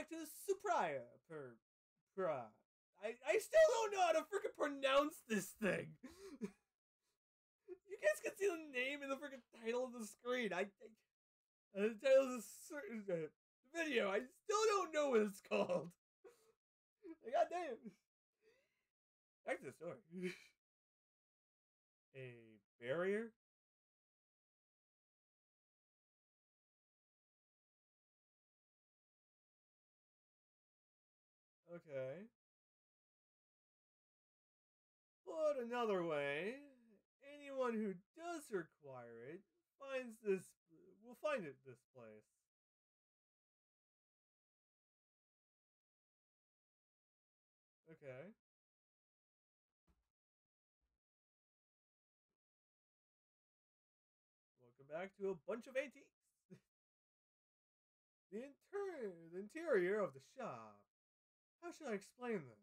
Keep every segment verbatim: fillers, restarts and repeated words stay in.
back to Supriya per pra. I, I still don't know how to freaking pronounce this thing. You guys can see the name in the freaking title of the screen. I, I uh, the title of the certain uh, video. I still don't know what it's called. God damn. Back to the story. A barrier? Okay. Put another way, anyone who does require it finds this will find it this place. Okay. Welcome back to a bunch of antiques. the inter the interior of the shop. How should I explain this?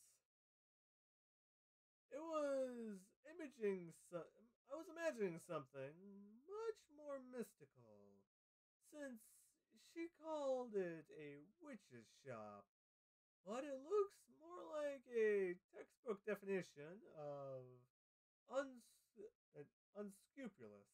It was imaging. So- I was imagining something much more mystical, since she called it a witch's shop. But it looks more like a textbook definition of uns- uh, unscrupulous.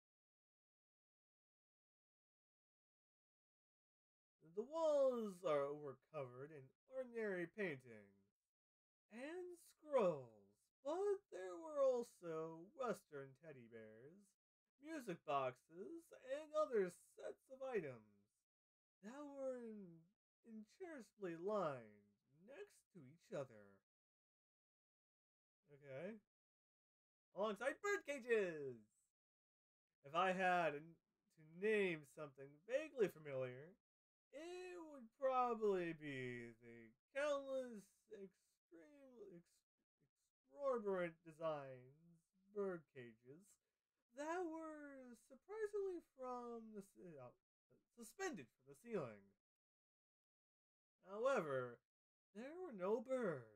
The walls are were covered in ordinary painting and scrolls, but there were also Western teddy bears, music boxes, and other sets of items that were in, ingeniously lined next to each other. Okay. Alongside bird cages! If I had to name something vaguely familiar, it would probably be the countless extreme, exorbitant designs bird cages that were surprisingly from the uh, suspended from the ceiling. However, there were no birds.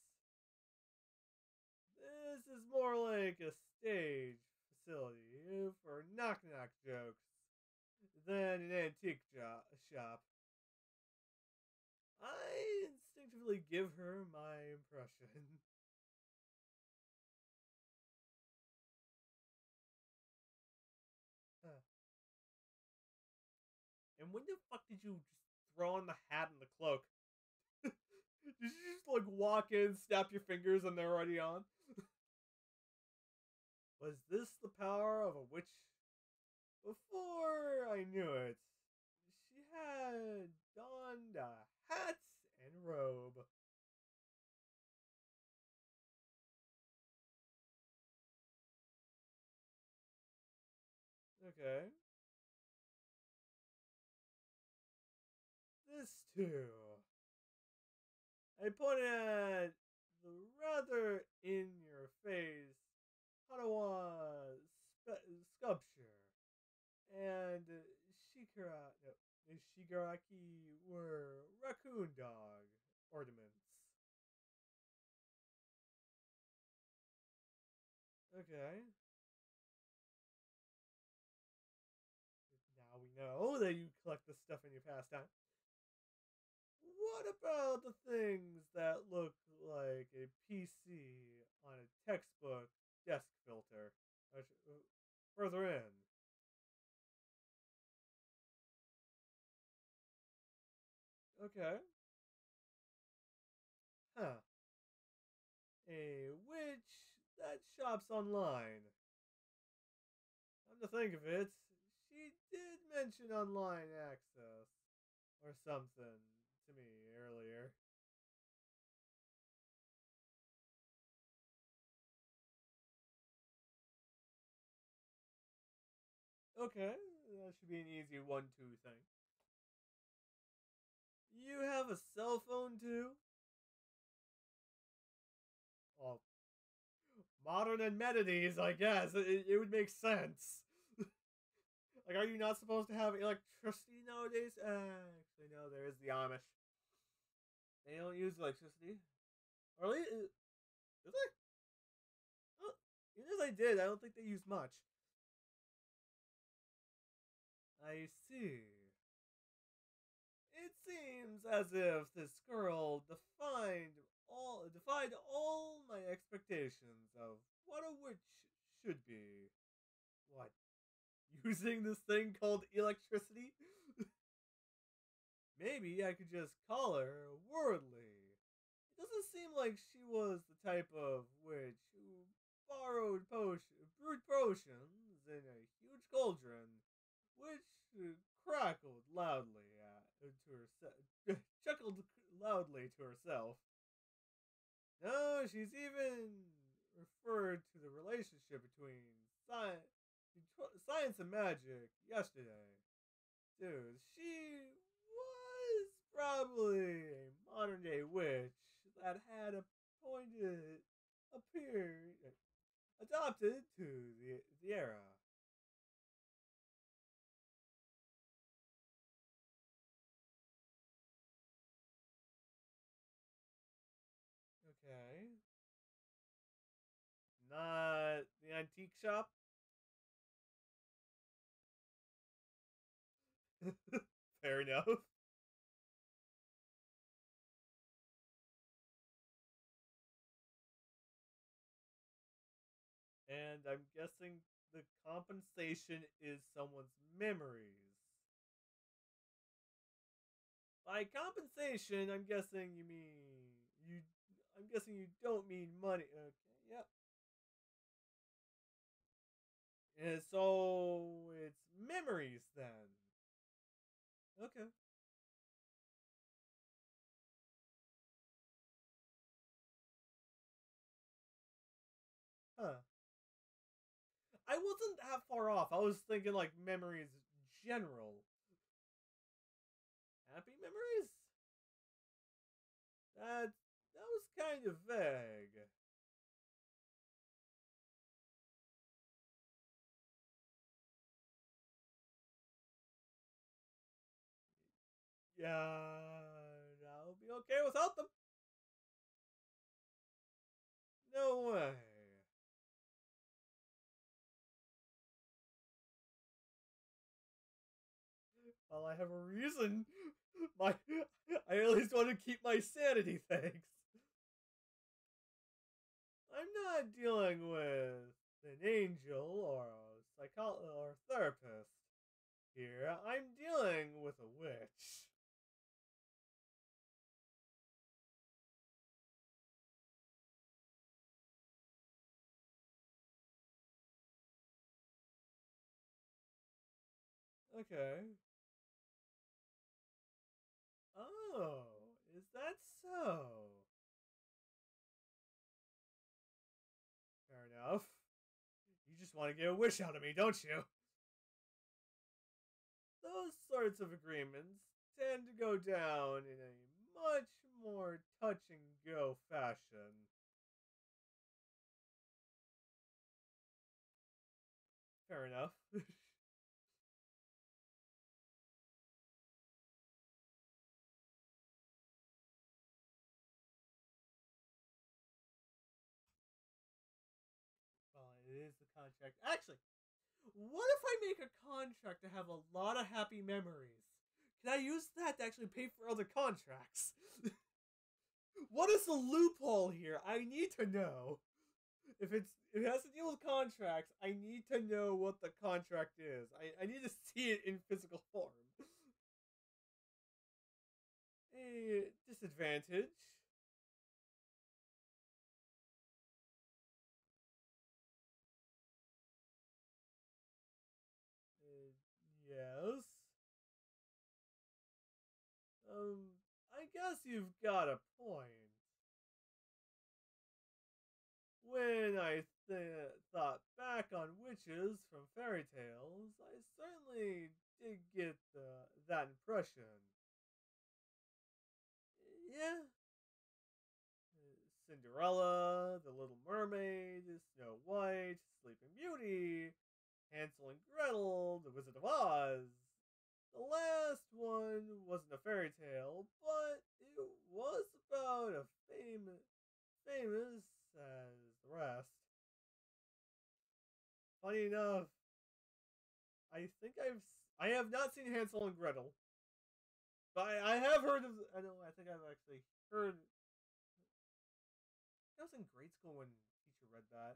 This is more like a stage facility for knock knock jokes than an antique jo- shop. I instinctively give her my impression. Huh. And when the fuck did you just throw on the hat and the cloak? Did you just like walk in, snap your fingers, and they're already on? Was this the power of a witch? Before I knew it, she had donned a hat and robe. Okay. This too. I pointed at the rather in your face Hanawa spe- sculpture and Shikara, no, the Shigaraki were raccoon dog ornaments. Okay. Now we know that you collect the stuff in your pastime. What about the things that look like a P C on a textbook desk filter? Uh, Further in. Okay. Huh. A witch that shops online. Come to think of it, she did mention online access or something to me earlier. Okay, that should be an easy one two thing. You have a cell phone too? Well, modern amenities, I guess. It, it would make sense. Like, are you not supposed to have electricity nowadays? Uh, actually, no, there is the Amish. They don't use electricity. Or at least, do they? Oh, even if they did, I don't think they use much. I see. It seems seems as if this girl defined all defied all my expectations of what a witch should be. What? Using this thing called electricity? Maybe I could just call her worldly. It doesn't seem like she was the type of witch who borrowed potion, brewed potions in a huge cauldron, which uh, crackled loudly at, uh, to herself, chuckled loudly to herself. No, she's even referred to the relationship between science, science and magic yesterday. Dude, she was probably a modern day witch that had appointed appeared adopted to the the era. Okay. Not the antique shop. Fair enough. And I'm guessing the compensation is someone's memories. By compensation, I'm guessing you mean you. I'm guessing you don't mean money. Okay, yep. And so it's memories then. Okay. Huh. I wasn't that far off. I was thinking like memories general. Happy memories? That that was kind of vague. Yeah, I'll be okay without them. No way. Well, I have a reason. My, I at least want to keep my sanity. Thanks. I'm not dealing with an angel or a psycho or therapist here. I'm dealing with a witch. Okay. Oh, is that so? Fair enough. You just want to get a wish out of me, don't you? Those sorts of agreements tend to go down in a much more touch and go fashion. Fair enough. Well, it is the contract. Actually, what if I make a contract to have a lot of happy memories? Can I use that to actually pay for other contracts? What is the loophole here? I need to know. If it's if it has to deal with contracts, I need to know what the contract is. I, I need to see it in physical form. A disadvantage. Uh, yes. Um, I guess you've got a point. When I th- thought back on witches from fairy tales, I certainly did get the, that impression. Yeah, Cinderella, The Little Mermaid, Snow White, Sleeping Beauty, Hansel and Gretel, The Wizard of Oz. The last one wasn't a fairy tale, but it was about a famous, famous as the rest. Funny enough, I think I've I have not seen Hansel and Gretel. But I, I have heard of. I know. I think I've actually heard. I was in grade school when teacher read that,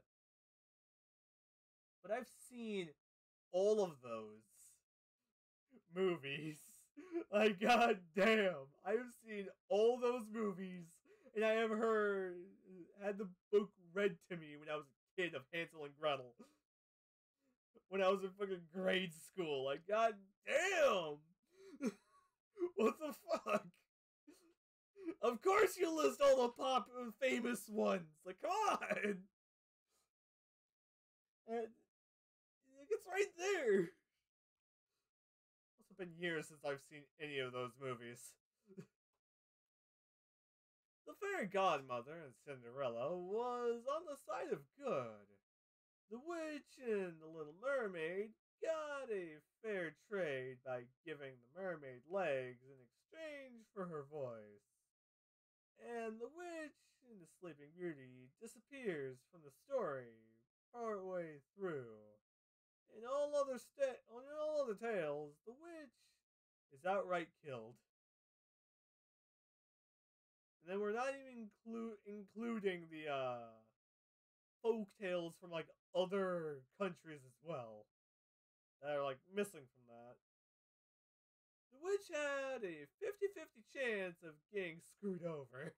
but I've seen all of those movies. Like, god damn, I've seen all those movies, and I have heard had the book read to me when I was a kid of Hansel and Gretel. When I was in fucking grade school, like, god damn, what the fuck? Of course you list all the pop famous ones. Like, come on, and it's right there. It's been years since I've seen any of those movies. The fairy godmother in Cinderella was on the side of good. The witch in The Little Mermaid got a fair trade by giving the mermaid legs in exchange for her voice. And the witch in The Sleeping Beauty disappears from the story partway through. In all other sta- in all other tales, the witch is outright killed. And then we're not even inclu- including the uh, folk tales from like other countries as well that are like missing from that. The witch had a fifty-fifty chance of getting screwed over.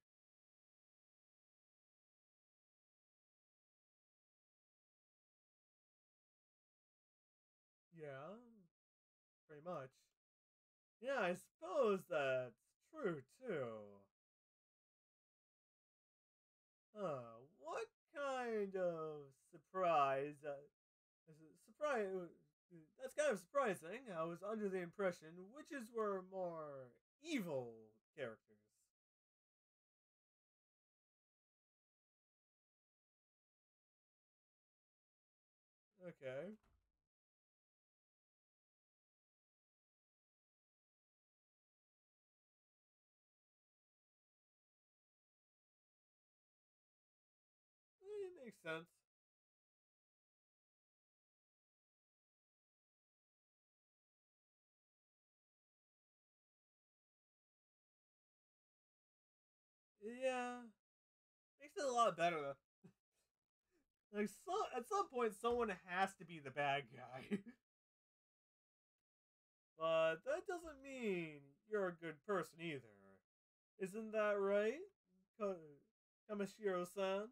Yeah, pretty much. Yeah, I suppose that's true too. Huh, what kind of surprise? Uh, surprise. That's kind of surprising. I was under the impression witches were more evil characters. Okay. It makes sense. Yeah, makes it a lot better. Like, so, at some point, someone has to be the bad guy. But that doesn't mean you're a good person either. Isn't that right, Kamashiro-san?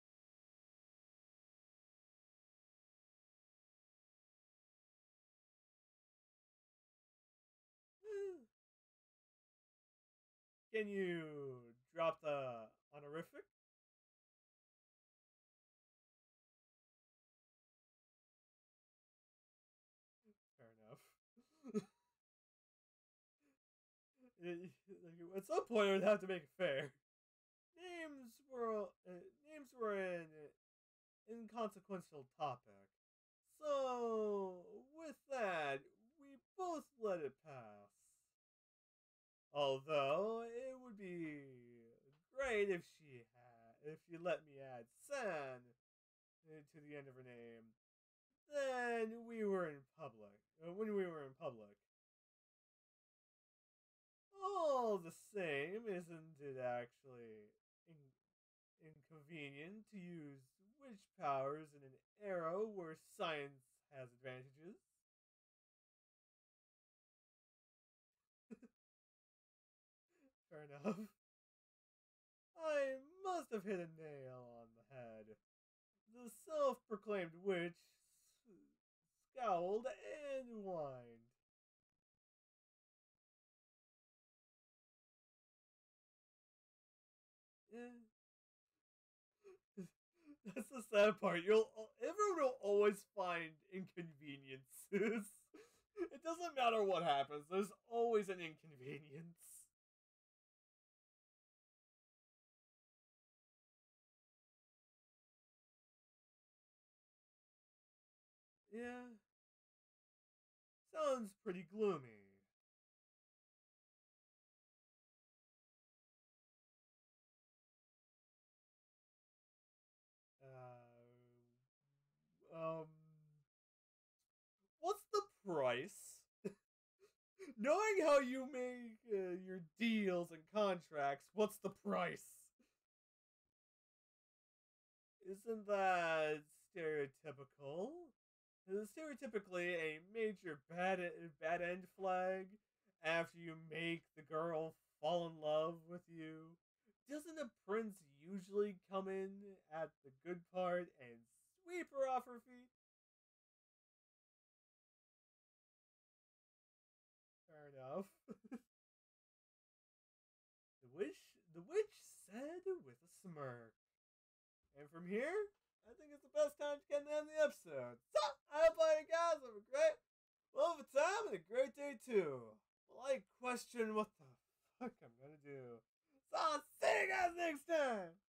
Can you drop the honorific? Fair enough. At some point, I would have to make it fair. Names were uh, names were an inconsequential topic, so with that, we both let it pass. Although it would be great if she had, if you let me add "san" to the end of her name. Then we were in public. Uh, when we were in public. All the same, isn't it actually in- inconvenient to use witch powers in an era where science has advantages? Fair enough. I must have hit a nail on the head. The self proclaimed witch scowled and whined. Eh, that's the sad part. You'll everyone will always find inconveniences. It doesn't matter what happens. There's always an inconvenience. Yeah, sounds pretty gloomy. Uh, um, what's the price? Knowing how you make uh, your deals and contracts. What's the price? Isn't that stereotypical? Is stereotypically a major bad bad end flag after you make the girl fall in love with you? Doesn't a prince usually come in at the good part and sweep her off her feet? Fair enough. The witch, the witch said with a smirk. And from here, I think it's the best time to get to end the episode. So, I hope all you guys have a great, well, of a time and a great day too. Well, I question what the fuck I'm gonna do. So, I'll see you guys next time.